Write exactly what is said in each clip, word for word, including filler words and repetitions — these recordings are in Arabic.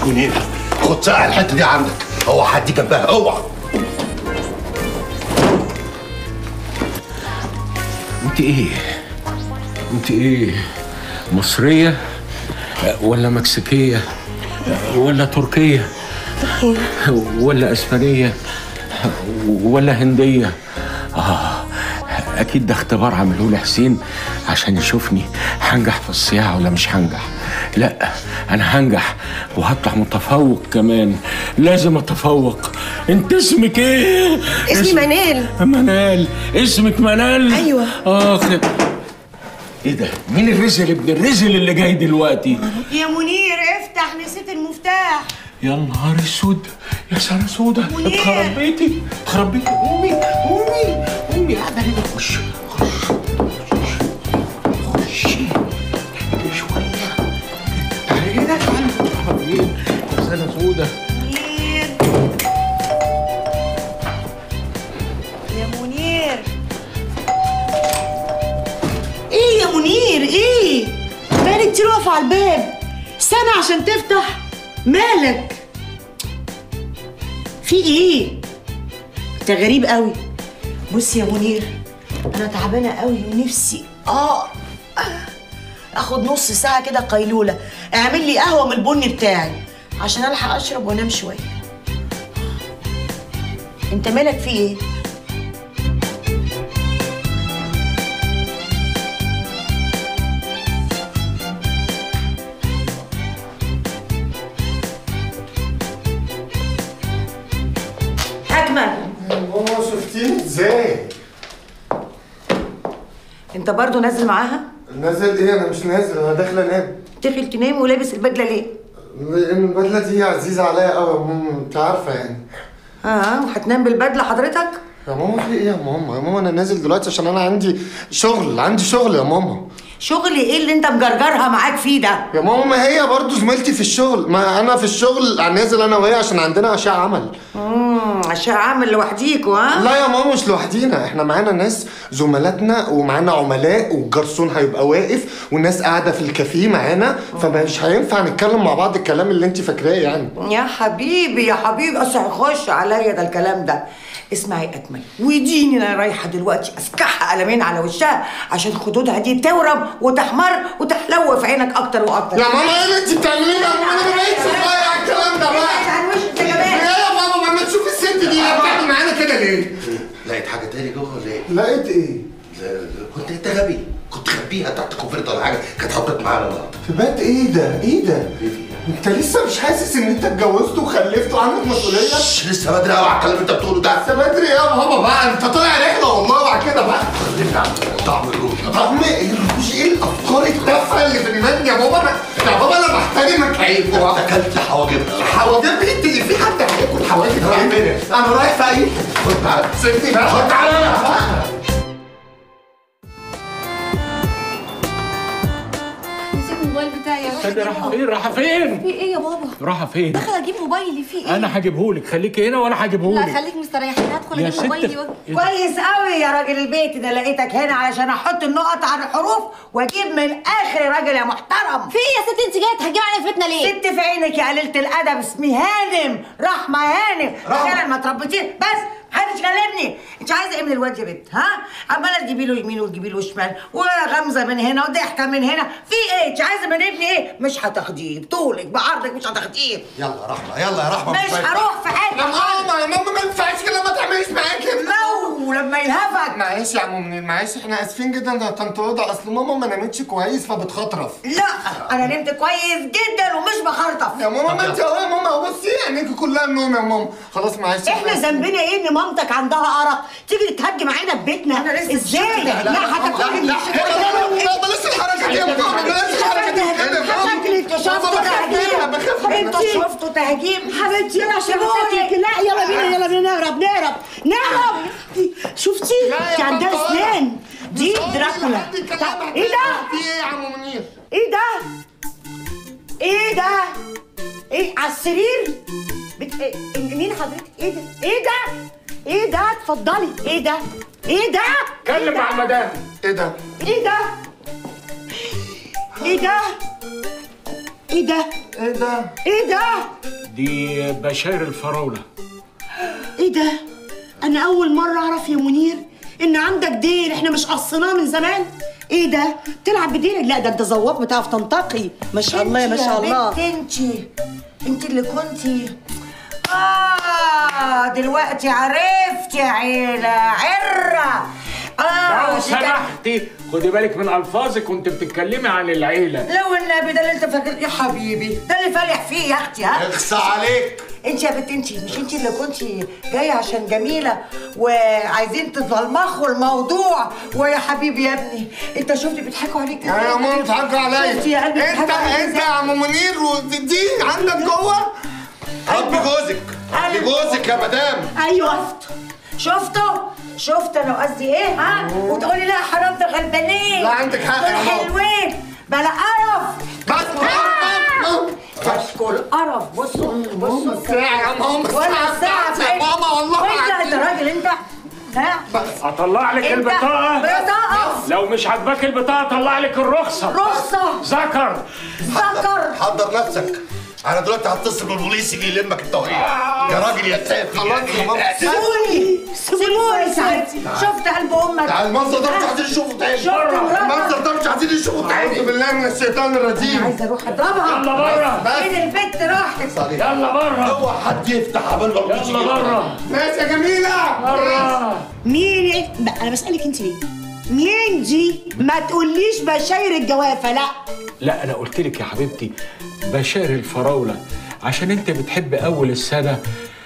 منير خد ساعة الحتة دي عندك، اوعى حد جنبها اوعى. انت ايه؟ انت ايه؟ مصرية ولا مكسيكية ولا تركية ولا اسبانية ولا هندية؟ اه اكيد ده اختبار عملوه لي حسين عشان يشوفني هنجح في الصياعة ولا مش هنجح. لا انا هنجح وهطلع متفوق كمان، لازم اتفوق. انت اسمك ايه؟ اسمي اسم... منال. منال؟ اسمك منال؟ ايوه. اخ ايه ده؟ مين الرزل ابن الرزل اللي جاي دلوقتي؟ يا منير افتح، نسيت المفتاح. يا نهار اسود، يا سنة سودة، اتخرب بيتي اتخرب بيتي. قومي قومي قومي، قاعدة هنا. خش خش خشي شوية، تعالي هنا تعالي. اتخرب بيتي يا سنة سودة. منير يا منير، ايه يا منير؟ ايه بقالي كتير واقفة على الباب، استنى عشان تفتح. مالك؟ في ايه؟ انت غريب قوي. بص يا منير، انا تعبانه قوي ونفسي اه اخد نص ساعه كده قيلوله. اعمل لي قهوه من البن بتاعي عشان الحق اشرب وانام شويه. انت مالك؟ في ايه؟ ماما شفتيني ازاي؟ انت برضو نازل معاها؟ نازل ايه؟ انا مش نازل، انا داخل انام. داخل تنام ولابس البدله ليه؟ لان البدله دي عزيزه عليا قوي يا ماما، انت عارفه يعني. اه وهتنام بالبدله حضرتك؟ يا ماما في ايه يا ماما؟ يا ماما انا نازل دلوقتي عشان انا عندي شغل، عندي شغل يا ماما. شغل ايه اللي انت مجرجرها معاك فيه ده؟ يا ماما ما هي برضه زميلتي في الشغل، ما انا في الشغل نازل انا وهي عشان عندنا اشعه عمل. امم اشعه عمل لوحديكوا؟ ها؟ لا يا ماما مش لوحدينا، احنا معانا ناس زملاتنا ومعانا عملاء والجرسون هيبقى واقف والناس قاعده في الكافيه معانا، فمش هينفع نتكلم مع بعض الكلام اللي انت فاكراه يعني. يا حبيبي يا حبيبي، اصل هيخش عليا ده الكلام ده. اسمعي اكمل، وديني انا رايحه دلوقتي اسكحها قلمين على وشها عشان خدودها دي تورم وتحمر وتحلو في عينك اكتر واكتر. يا ماما ايه اللي انت بتعمليه يا ماما؟ انا ما بقتش صغير على الكلام ده بقى. عن وشك يا جمال. ايه يا ماما؟ ما تشوفي الست دي بتعمل معانا كده ليه؟ لقيت حاجة تاني جوه ولا ايه؟ لقيت ايه؟ كنت انت غبي، كنت خبيها تحت كوفرت ولا حاجة، كانت حطت معانا النهارده. في بيت ايه ده؟ ايه ده؟ انت لسه مش حاسس ان انت اتجوزت وخلفت وعندك مسؤوليه؟ لسه بدري قوي على الكلام اللي انت بتقوله ده. لسه بدري يا بابا بقى، انت طالع رحله والله بعد كده بقى. طعم الروح. طعم الروش؟ ايه الافكار التافهه اللي في دماغك يا بابا؟ انا يا بابا انا بحترمك عيب. انت اكلت حواجبها. حواجب انت اللي في حد هياكل حواجب؟ رايح فين؟ انا رايح في اي خد تعالى سيبني بقى. خد تعالى. الموبايل بتاعي يا استني، رايحه فين؟ رايحه فين؟ في ايه يا بابا؟ رايحه فين؟ داخل اجيب موبايلي، في ايه؟ انا هجيبهولك، خليكي هنا وانا هجيبهولك. لا خليك مستريح، انا هدخل يا اجيب ست موبايلي و... كويس قوي يا راجل البيت ده، لقيتك هنا علشان احط النقط على الحروف واجيب من الاخر يا راجل يا محترم. في ايه يا ست؟ انت جايه تهجمي على فتنا ليه؟ ست في عينك يا قليله الادب، اسمي هانم، رحمه هانم. عشان ما تربيتيه بس محدش كلمني. انت عايزه ايه من الواد يا بنت؟ ها؟ عماله تجيبي له يمين وتجيبي له شمال وغمزه من هنا وضحكه من هنا، في ايه؟ انت عايزه من ابني ايه؟ مش هتاخديه بطولك بعرضك، مش هتاخديه. يلا يا رحمه، يلا يا رحمه. مش هروح في حته. يا ماما يا ماما ما ينفعش كده، ما تعمليش معايا كده. لو لما يلهفك. معلش يا عم منير، معلش احنا اسفين جدا يا طنط هدى، اصل ماما ما نامتش كويس فبتخطرف. لا انا نمت كويس جدا ومش بخرطف يا ماما ما انت اهو يا ماما، بصي عينيكي كلها النوم يا ماما. خلاص معلش. احنا ذنبنا ايه ان مامتك عندها ارق تيجي تتهجم علينا في بيتنا؟ انا لسه ازاي؟ لا هتاكلني. لا بلاش الحركه دي يا ماما، بلاش الحركه دي. انت شفته تهجيم، انت شفته تهجيم حبيبتي. يلا شبابي، لا يلا بينا يلا بينا نهرب نهرب نهرب. شفتي؟ دي عندها اسنان، دي دراكولا. ايه ده؟ ايه يا عم منير؟ ايه ده؟ ايه ده؟ ايه على السرير؟ بت... إيه؟ مين حضرتك؟ ايه ده؟ ايه ده؟ ايه ده؟ اتفضلي. ايه ده؟ ايه ده؟ اتكلم مع المدام. ايه ده؟ ايه ده؟ ايه ده؟ ايه ده؟ ايه ده؟ ايه ده؟ دي بشاير الفراولة. ايه ده؟ انا اول مرة اعرف يا منير ان عندك ديل، احنا مش قصيناه من زمان. ايه ده؟ تلعب بديلك؟ لا ده انت ذواق بتعرف تنتقي، ما شاء الله ما شاء الله. بنت انتي انتي اللي كنتي اه دلوقتي عرفت يا عيلة عرة. لو سمحتي خدي بالك من الفاظك وانت بتتكلمي عن العيله. لو النبي ده اللي انت فاكر يا حبيبي، ده اللي فالح فيه يا اختي. ها اخصى عليك. انت يا بنت انت مش انت اللي كنتي جايه عشان جميله وعايزين تتلمخوا الموضوع؟ ويا حبيبي يا ابني انت شفتي بيضحكوا عليك ازاي؟ يا ماما بيضحكوا عليا. شفتي يا قلبي انت بيضحكوا عليك انت ازاي؟ يا عم منير ودي عندك جوه؟ ربي جوزك ربي جوزك يا مدام. ايوه شفتوا شفت انا قصدي ايه؟ ها وتقولي لا حرام ده غلبانين. لا عندك حق دول يا ماما. حلوين بلا قرف. بس بسكوا القرف. بصوا بصوا الساعة يا ماما ولا الساعة يا ماما والله وانت انت راجل انت ها؟ اطلع لك انت البطاقه. بطاقة لو مش عاجباك البطاقه اطلع لك الرخصه. رخصة ذكر. ذكر. حضر نفسك، انا دلوقتي هتصل بالبوليس يجي يلمك انت وهي. يا راجل يا سافي. خلاص يا ماما. سيبوني سيبوني ساعتي. شفت قلب امك؟ تعال المنظر ده مش عايزين نشوفه تاني. شفت مراتك؟ المنظر ده مش عايزين نشوفه أعوذ تاني. بالله من الشيطان الرجيم. عايزه اروح اضربها. يلا بره. فين البت راحت؟ يلا بره. اوعى حد يفتح قبل ما البوليس يلا يجي. بره. ماشي يا جميلة. بره. مين ايه؟ بقى انا بسألك انت ليه؟ مين دي؟ ما تقوليش بشاير الجوافة، لا. لا انا قلت لك يا حبيبتي بشاير الفراوله عشان انت بتحب اول السنه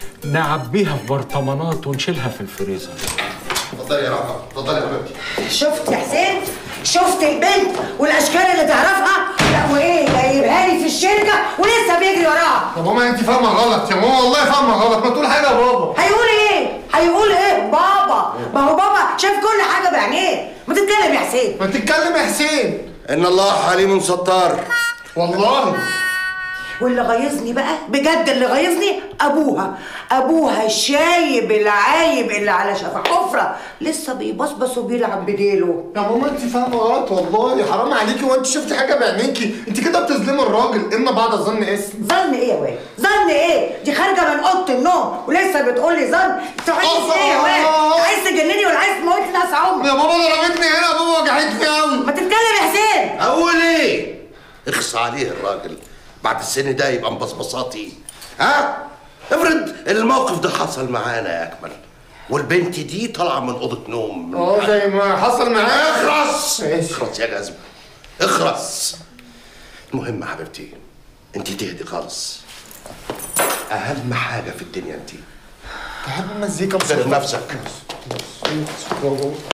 نعبيها في برطمانات ونشيلها في الفريزر. اتفضلي يا رحمه، اتفضلي يا حبيبتي. شفت يا حسين؟ شفت البنت والاشكال اللي تعرفها؟ لا وايه جايبها لي في الشركه ولسه بيجري وراها. يا ماما انت فاهمة غلط يا ماما، والله فاهمة غلط، ما تقول حاجة يا بابا. هيقول ايه؟ هيقول ايه بابا؟ ما هو بابا شاف كل حاجه بعينيه. ما تتكلم يا حسين. ما تتكلم يا حسين. ان الله حليم ستار. والله. واللي غيظني بقى بجد اللي غيظني ابوها. ابوها شايب العايب اللي على شفا حفره لسه بيبصبص وبيلعب بديله. يا ماما انت فاهمة غلط والله، حرام عليكي، وانت شفتي حاجة بعينيكي، انت كده بتظلمي الراجل، اما بعد الظن اسم. ظن ايه يا واد؟ ظن ايه؟ دي خارجه من اوضه النوم ولسه بتقول لي ظن؟ انت عايز ايه يا واد؟ عايز تجنني ولا عايز تموتني ناس عمر؟ يا بابا ضربتني هنا، يا بابا وجعتني قوي. ما تتكلم يا حسين. اقول ايه؟ اخصى عليه الراجل بعد السن ده يبقى مبصبصاتي. ها؟ افرض الموقف ده حصل معانا يا اكمل والبنت دي طالعه من اوضه نوم. اه زي ما حصل معايا. اخرس ماشي. اخرس يا جزمه اخرس. المهم يا حبيبتي انت تهدي خالص. اهم حاجه في الدنيا انت بحب المزيكا احترم بصراحة. نفسك.